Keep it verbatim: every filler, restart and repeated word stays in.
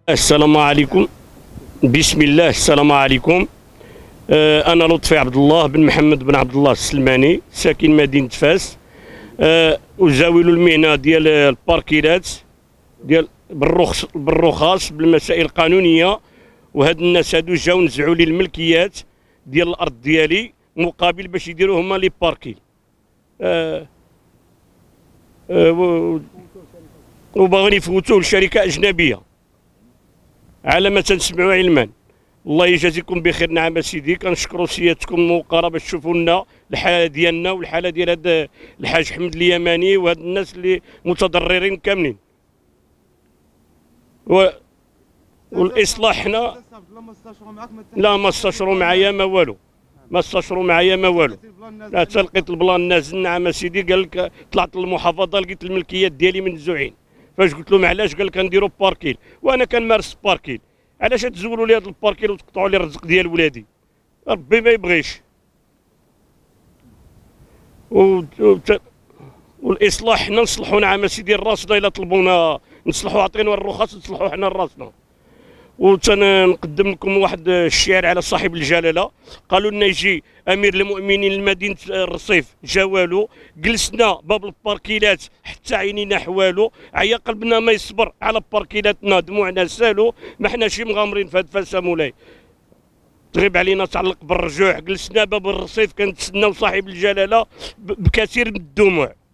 السلام عليكم. بسم الله. السلام عليكم. آه أنا لطفي عبد الله بن محمد بن عبد الله السلماني، ساكن مدينة فاس. آه أزاول المهنة ديال الباركيلات ديال بالرخص بالرخص بالمسائل القانونية، وهاد الناس هادو جاو نزعوا لي الملكيات ديال الأرض ديالي مقابل باش يديروا هما لي باركيل. آه آه وباغيين يفوتوه لشركة أجنبية على ما تنسمعوا علما. الله يجازيكم بخير. نعم سيدي، كنشكروا سيادتكم الموقره باش تشوفوا لنا الحاله ديالنا والحاله ديال هذا الحاج حمد اليماني وهاد الناس اللي متضررين كاملين. و... والاصلاح حنا لا ما استشروا معايا ما والو، ما استشروا معايا ما والو. لا تلقيت البلان نازل. نعم سيدي، قال لك طلعت للمحافظه لقيت الملكيات ديالي منزوعين. فاش قلت لهم علاش؟ قال لك نديروا باركيل، وانا كنمارس باركيل. علاش تزولوا لي هذا الباركيل وتقطعوا لي الرزق ديال ولادي؟ ربي ما يبغيش. و... والاصلاح حنا نصلحوا. نعم سيدي، راسنا الا طلبونا نصلحوا، عطينا الرخص نصلحوا حنا راسنا. وتنقدم لكم واحد الشعر على صاحب الجلاله. قالوا لنا يجي امير المؤمنين لمدينه الرصيف، جا والو، جلسنا باب الباركيلات حتى عينينا حوالو، عيا قلبنا ما يصبر على باركيلاتنا، دموعنا سالو، ما حناش مغامرين في هاد فاسا مولاي. تغيب علينا تعلق بالرجوع، جلسنا باب الرصيف كنتسناو صاحب الجلاله بكثير من الدموع.